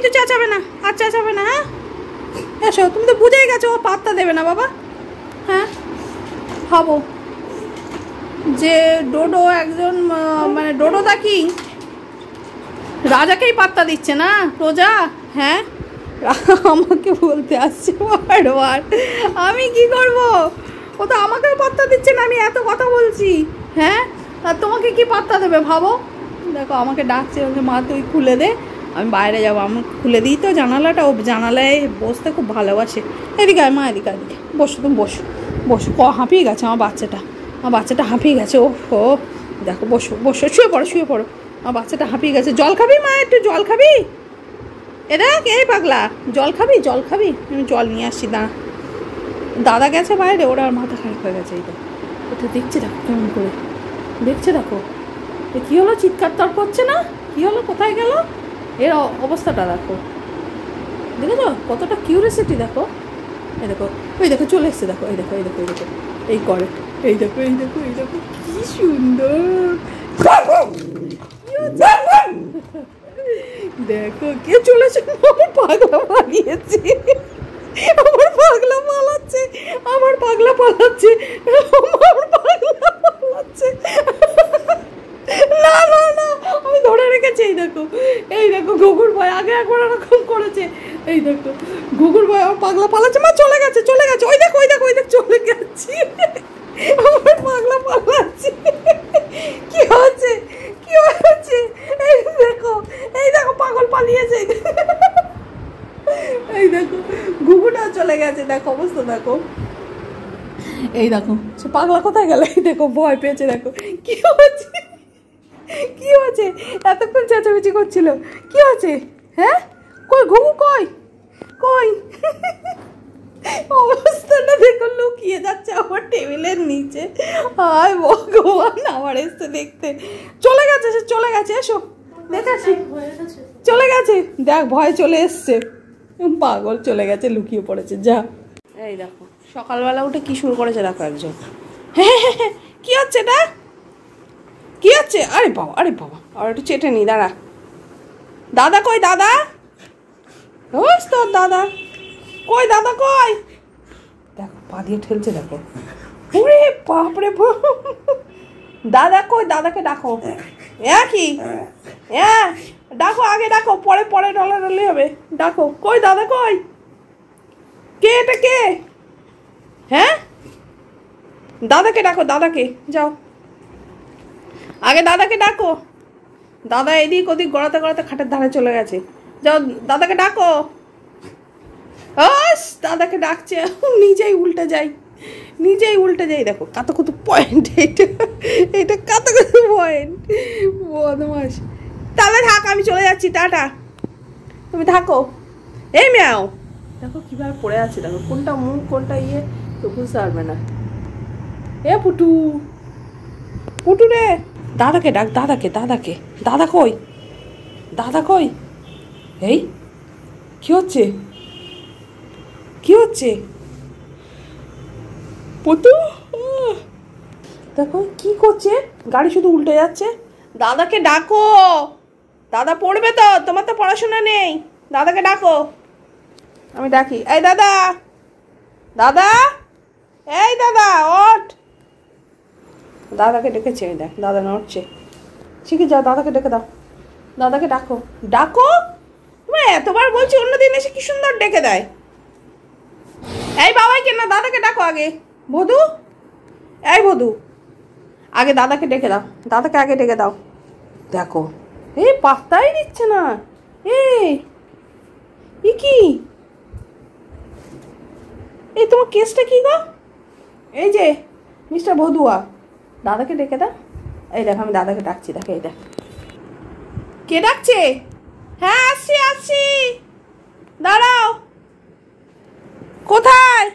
কিন্তু চেঁচাবে না, আর চেঁচাবে না। হ্যাঁ এসো, তুমি তো বুঝেই গেছো ও পাত্তা দেবে না বাবা। হ্যাঁ ভাবো যে ডোডো একজন মানে ডোডোদা কি রাজাকেই পাত্তা দিচ্ছে না প্রজা। হ্যাঁ আমাকে বলতে আসছে বারবার, আমি কি করব? ও তো আমাকেও পাত্তা দিচ্ছে না, আমি এত কথা বলছি। হ্যাঁ আর তোমাকে কি পাত্তা দেবে ভাবো? দেখো আমাকে ডাকছে, ওকে মা তুই খুলে দে, আমি বাইরে যাবো। আমি খুলে দিই তো জানালাটা, ও জানালায় বসতে খুব ভালোবাসে। এদিকে আয় মা, এদিকে এদিকে বসো, তুমি বসো বসো। হাঁপিয়ে গেছে আমার বাচ্চাটা হাঁপিয়ে গেছে। ও হো দেখো, বসো বসো, শুয়ে পড়ো শুয়ে পড়ো। আমার বাচ্চাটা হাঁপিয়ে গেছে। জল খাবি মা? একটু জল খাবি? দেখ এই পাগলা, জল খাবি? জল খাবি? আমি জল নিয়ে আসছি, দাদা গেছে বাইরে, ওরা আর মাথা খারাপ হয়ে গেছে। এইটা ওটা দেখছে, দেখো কেমন করে দেখছে, দেখো কী হলো, চিৎকার তর করছে না? কী হলো, কোথায় গেল? এর অবস্থাটা দেখো, দেখেছো কতটা কিউরিয়াসিটি? দেখো এই দেখো, ওই দেখো চলে এসছে, দেখো এই দেখো এই দেখো এই দেখো এই করে, এই দেখো এই দেখো এই দেখো কি সুন্দর। দেখো কে চলেছে, আমার পাগলা পালিয়েছে, আমার পাগলা পালাচ্ছে, আমার পাগলা পালাচ্ছে, আমার পাগলা পালাচ্ছে। না না না, আমি ধরে রেখেছি। এই দেখো গুগুর ভয় আগে একবার এরকম করেছে। এই দেখো গুগুর ভয় আমার পাগলা পালাচ্ছে। মা চলে গেছে চলে গেছে, ওই দেখো ওই দেখো ওই দেখো চলে গেছে, আমার পাগলা পালাচ্ছে। কি হচ্ছে কি হচ্ছে? এই দেখো পাগল পালিয়েছে। এই দেখো গুগুটা চলে গেছে, দেখো অবস্থা দেখো। এই দেখো সে পাগলা কোথায় গেল? এই দেখো ভয় পেয়েছে, দেখো কি হচ্ছে কি হচ্ছে, এতক্ষণ চেঁচামেচি করছিল, কি হচ্ছে? হ্যাঁ কই ঘুঘু, কই কই? অবস্থাটা দেখো, লুকিয়ে যাচ্ছে আমার টেবিলের নিচে। হায় ভগবান, আমার এসছে দেখতে। চলে গেছে সে, চলে গেছে, এসো দেখেছি চলে গেছে। দেখ ভয় চলে এসছে, পাগল চলে গেছে, লুকিয়ে পড়েছে। যা এই দেখো সকালবেলা উঠে কি শুরু করেছে দেখো একজন। হ্যাঁ হ্যাঁ হ্যাঁ, কি হচ্ছে এটা? কি হচ্ছে? আরে বাবা আরে বাবা, আর একটু চেটে নি, দাঁড়া। দাদা কই? দাদা ওই তোর দাদা কই? দাদা কই? দেখো পা দিয়ে ঠেলছে, দেখো। ওরে বাপরে বাপ, দাদা কই? দাদাকে ডাকো। কি ডাকো, আগে ডাকো, পরে পরে ডলাডলি হবে। ডাকো, কই দাদা কই? কে এটা কে? হ্যাঁ দাদাকে ডাকো, দাদাকে যাও, আগে দাদাকে ডাকো। দাদা এদিক ওদিক গড়াতে গড়াতে খাটের ধারে চলে গেছে। যাও দাদাকে ডাকো। দাদাকে ডাকছে, নিজেই উল্টে যাই। দেখো কাতুকুতু পয়েন্ট, এইটা কাতুকুতু পয়েন্ট, বদমাস। তাহলে থাক, আমি চলে যাচ্ছি, টাটা, তুমি থাকো। এই ম্যাও দেখো কিভাবে পড়ে আছে, দেখো কোনটা মুখ কোনটা ইয়ে তো বুঝতে পারবে না। এ পুটু, পুটু রে, দাদাকে ডাক, দাদাকে দাদা কই? দাদা কই? এই কি হচ্ছে কি হচ্ছে? পুটু দেখো কি করছে, গাড়ি শুধু উল্টে যাচ্ছে। দাদাকে ডাকো, দাদা পড়বে তো, তোমার তো পড়াশোনা নেই। দাদাকে ডাকো, আমি ডাকি। এই দাদা, দাদা, এই দাদা ওঠ। দাদাকে ডেকেছে, দেখ দাদা নড়ছে। শিখে যাও, দাদাকে ডেকে দাও, দাদাকে ডাকো ডাকো। তুমি এতবার বলছি, অন্যদিন এসে কি সুন্দর ডেকে দেয়। এই বাবাইকে না, দাদাকে ডাকো আগে। বধু, এই বধু, আগে দাদাকে ডেকে দাও, দাদাকে আগে ডেকে দাও। দেখো এই পাত্তাই দিচ্ছে না। এই কি, এই তোমার কেসটা কি গো? এই যে মিস্টার বধুয়া, দাদাকে ডেকে দাও। এই দেখো আমি দাদাকে ডাকছি, দেখো এই দেখ কে ডাকছে। হ্যাঁ আসছি আসছি, দাঁড়াও। কোথায়?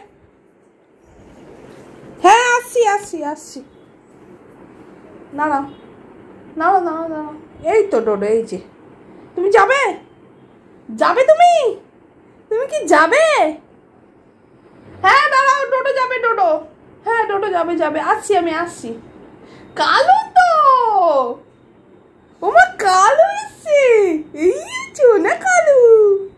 হ্যাঁ আসছি আসছি আসছি, দাঁড়াও দাঁড়াও দাঁড়াও দাঁড়াও। এই তো ডোডো, এই যে তুমি যাবে তুমি কি যাবে? হ্যাঁ দাঁড়াও, ডোডো যাবে, ডোডো, হ্যাঁ ডোডো যাবে, আসছি আমি আসছি। কালো তো, ওমা কালো এসছে, এই চোনা কালো।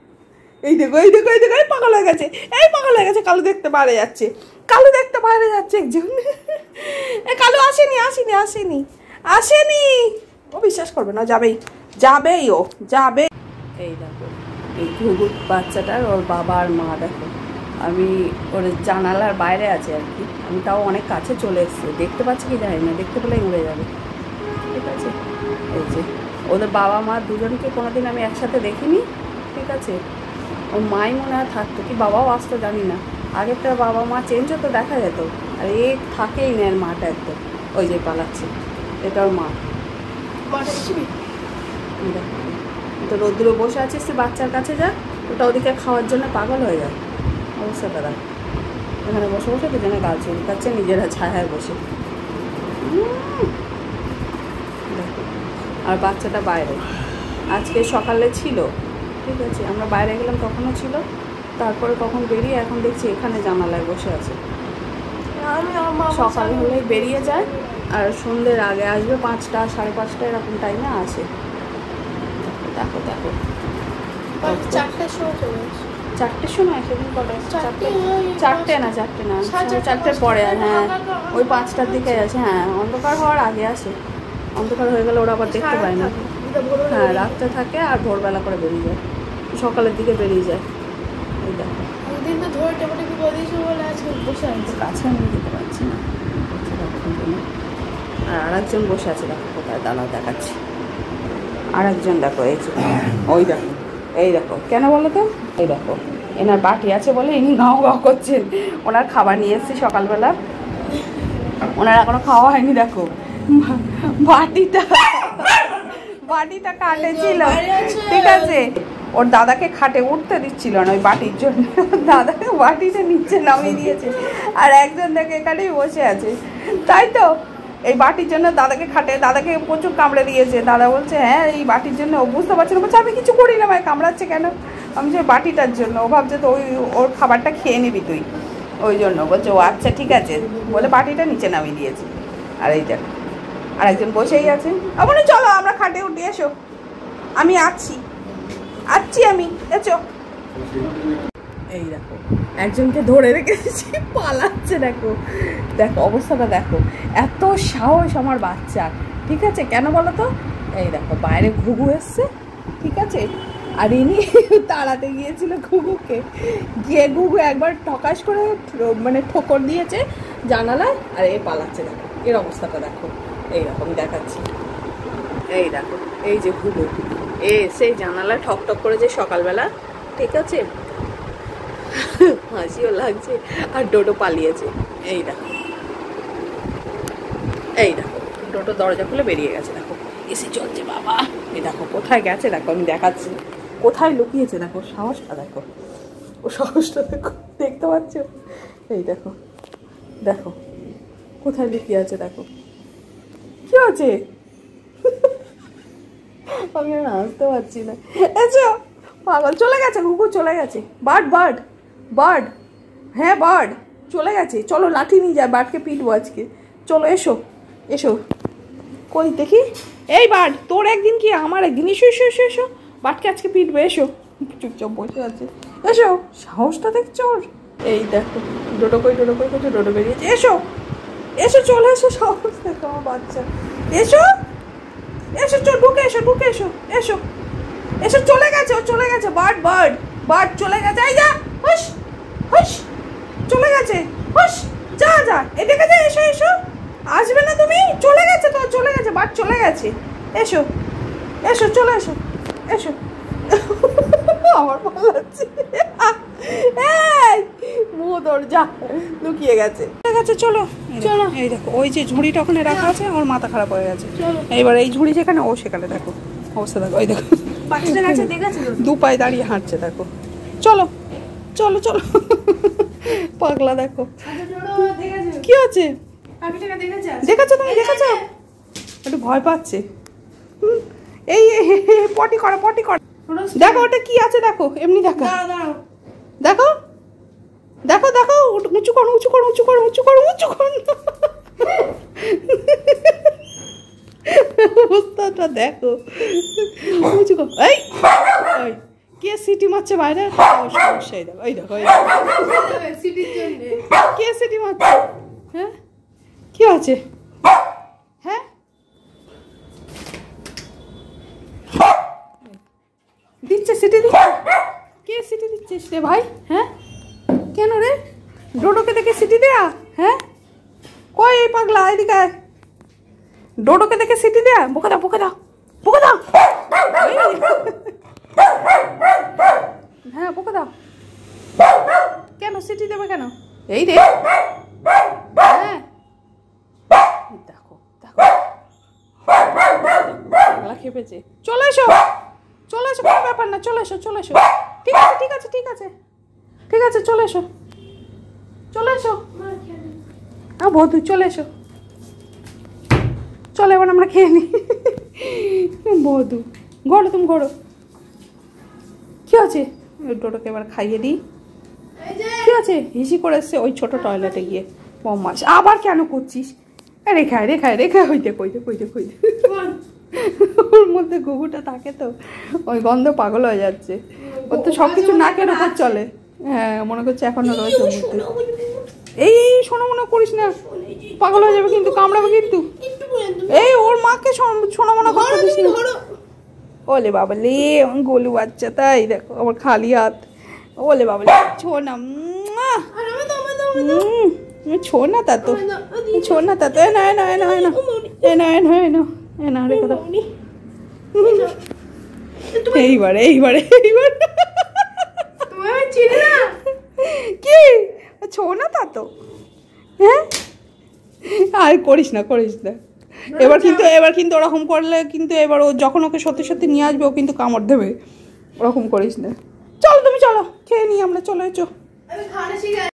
এই দেখো এই পাগল হয়ে গেছে, এই পাগল হয়ে গেছে। কালু দেখতে বাইরে যাচ্ছে, কালু দেখতে বাইরে যাচ্ছে একজন। কালু আসেনি ও বিশ্বাস করবে না, যাবেই ও যাবে। এই দেখো এই ঘুঘু বাচ্চাটার ওর বাবা আর মা দেখো, আমি ওর জানালার বাইরে আছে আর কি, আমি তাও অনেক কাছে চলে এসেছি, দেখতে পাচ্ছি কি জানি না, দেখতে পেলেই উড়ে যাবে। ঠিক আছে, এই যে ওদের বাবা মা দুজনকে কোনোদিন আমি একসাথে দেখিনি। ঠিক আছে, ওর মাই মনে হয় থাকতো, কি বাবাও আসতো জানি না। আগেরটা বাবা মা চেঞ্জ হতো দেখা যেত, আর এ থাকেই না এর মাটা একদম। ওই যে পালাচ্ছে, এটা ওর মা। তো রোদ্দুরে বসে আছে, সে বাচ্চার কাছে যা, ওটা ওদিকে খাওয়ার জন্য পাগল হয়ে যায়। অবস্থাটা দেখ, এখানে বসে বসে দুজনে গাছ চুলকাচ্ছে নিজেরা ছায়ায় বসে। আর বাচ্চাটা বাইরে আজকে সকালে ছিল। ঠিক আছে, আমরা বাইরে গেলাম তখনও ছিল, তারপরে কখন বেরিয়ে এখন দেখছি এখানে জানালায় বসে আছে। সকাল হলেই বেরিয়ে যায় আর সন্ধ্যের আগে আসবে, 5টা 5:30 এরকম টাইমে আসে। দেখো 4টের সময় সেদিন কটা? 4টে না 4টের পরে। হ্যাঁ ওই 5টার দিকে আসে। হ্যাঁ অন্ধকার হওয়ার আগে আসে, অন্ধকার হয়ে গেলে ওরা আবার দেখতে পায় না। হ্যাঁ রাতটা থাকে আর ভোরবেলা করে বেরিয়ে যায়, সকালের দিকে বেরিয়ে যায়। এই দেখো কাছে আমি যেতে পারছি না। আর আরেকজন বসে আছে দেখো কোথায়, দাঁড়াও দেখাচ্ছি। আরেকজন দেখো এই দেখো কেন বলো তো, এই দেখো এনার বাটি আছে বলে ইনি গাও গাও করছেন। ওনার খাবার নিয়ে এসেছি সকালবেলা, ওনার এখনো খাওয়া হয়নি। দেখো বাটিটা কাটে ছিল। ঠিক আছে, ওর দাদাকে খাটে উঠতে দিচ্ছিল না ওই বাটির জন্য, দাদাকে বাটিটা নিচে নামিয়ে দিয়েছে। আর একজন দেখে এখানেই বসে আছে, তাই তো এই বাটির জন্য দাদাকে দাদাকে প্রচুর কামড়ে দিয়েছে। দাদা বলছে হ্যাঁ এই বাটির জন্য। ও বুঝতে পারছে না, বলছে আমি কিছু করি না, ভাই কামড়াচ্ছে কেন? আমি যে বাটিটার জন্য। ও ভাবছে তো ওর খাবারটা খেয়ে নিবি তুই, ওই জন্য বলছে ও আচ্ছা ঠিক আছে বলে বাটিটা নিচে নামিয়ে দিয়েছে। আর এই দেখ আর একজন বসেই আছে। আমার চলো আমরা খাটে উঠে এসো, আমি আছি আমি এসো। এই দেখো একজনকে ধরে রেখেছি, পালাচ্ছে। দেখো অবস্থাটা দেখো, এত সাহস আমার বাচ্চা। ঠিক আছে, কেন বলো তো? এই দেখো বাইরে ঘুঘু এসছে। ঠিক আছে, আর ইনি তাড়াতে গিয়েছিল ঘুঘুকে, গিয়ে ঘুঘু একবার ঠকাশ করে মানে ঠোকর দিয়েছে জানালায়, আর এ পালাচ্ছে। দেখো এর অবস্থাটা দেখো, এইরকম দেখাচ্ছি। এই দেখো এই যে ঘুঘু সেই জানালায় ঠক ঠক করেছে সকালবেলা। ঠিক আছে, হাসিও লাগছে। আর ডোডো পালিয়েছে। এই দেখো ডোডো দরজা খুলে বেরিয়ে গেছে। দেখো এসে চলছে বাবা। এই দেখো কোথায় গেছে, দেখো আমি দেখাচ্ছি কোথায় লুকিয়েছে। দেখো সাহসটা দেখো, ও সাহসটা দেখো, দেখতে পাচ্ছ? এই দেখো কোথায় লুকিয়ে আছে। দেখো কি আছে, আমি আর হাসতে পারছি না। এসো পাগল, চলে গেছে ঘুঘু, চলে গেছে। বার্ড হ্যাঁ বার্ড চলে গেছে। চলো লাঠি নিয়ে যায়, বার্ডকে পিটবো আজকে। চলো এসো কই দেখি। এই বার্ড, তোর একদিন কি আমার একদিন। এসো বার্ডকে আজকে পিটবো। এসো, চুপচাপ বসে আছে। এসো, সাহসটা দেখছো ওর। এই দেখো ডোডো কই করছে, ডোডো বেরিয়েছে। এসো চলে এসো, সাহস দেখো আমার বাচ্চা। এসো ঢুকে এসো। চলে গেছে বার্ড চলে গেছে। এই যা, হুশ চলে গেছে। হুশ যা এদিকে যা। এসো আসবে না তুমি? চলে গেছে বার্ড চলে গেছে। এসো চলে এসো। আমার ভালো লাগছে। এই মোদর যা লুকিয়ে গেছে। চলো এই দেখো ওই যে ঝুড়িটা ওখানে রাখা আছে, আমার মাথা খারাপ হয়ে গেছে। এইবার এই ঝুড়ি যেখানে ও সেখানে দেখো অবস্থা দেখো। ওই দেখো দু পায়ে দাঁড়িয়ে হাঁটছে। দেখো চলো পাগলা। দেখো কি আছে, দেখেছো তুমি? একটু ভয় পাচ্ছে। এই পটি করা। দেখো ওটা কি আছে, দেখো এমনি দেখো উঁচু কর। অবস্থাটা দেখো, উঁচু কর। এই কে সিটি মারছে বাইরে সেই দেখো ওই দেখো কে সিটি মারছে হ্যাঁ কি আছে হ্যাঁ দিচ্ছে সিটি দিচ্ছে কে সিটি দিচ্ছিস রে ভাই হ্যাঁ কেন রে ডোডোকে দেখে সিটি দেয়া হ্যাঁ কই এই পাগলা এদিকে ডোডোকে দেখে সিটি দেয়া বকে দাও বকে দাও বকে দাও হ্যাঁ বকে দাও কেন সিটি দেবে কেন এই রে হ্যাঁ দেখো দেখো পাগলা খেপেছে চলে এসো চলে এসো কোনো ব্যাপার না চলে এসো চলে এসো ঠিক আছে ঠিক আছে ঠিক আছে ঠিক আছে চলে এসো চলে এসো হ্যাঁ বধু চলে এসো চলো এবার আমরা খেয়ে নিই বধু ঘোরো তুমি ঘোরো কি আছে ডোডোকে এবার খাইয়ে দিই কি আছে হিসি করে এসছে ওই ছোট টয়লেটে গিয়ে বদমাস আবার কেন করছিস রেখায় রেখায় রেখায় হইতে কইতে কইতে কইতে ওর মধ্যে ঘুঘুটা থাকে তো ওই গন্ধ পাগল হয়ে যাচ্ছে ওর তো সব কিছু নাকের উপর চলে হ্যাঁ মনে করছে এখনো রয়েছে ওর মধ্যে এই শোনো মনে করিস না পাগল হয়ে যাবে কিন্তু কামড়াবে কিন্তু এই ওর মাকে শোনো মনে করতে দিস না ওলে বাবা লে গোলু বাচ্চা তাই দেখো আমার খালি হাত ওলে বাবা লে ছো না ছো না তা তো ছো না তা তো এ না এ না এ না এ না এ না এ না এ না এ না রেখে দাও এইবারে এইবারে এইবার কি ছো না তা তো হ্যাঁ আর করিস না এবার কিন্তু ওরকম করলে কিন্তু এবার ও যখন ওকে সত্যি সত্যি নিয়ে আসবে ও কিন্তু কামড় দেবে ওরকম করিস না চলো তুমি চলো খেয়ে নিই আমরা চলো এসো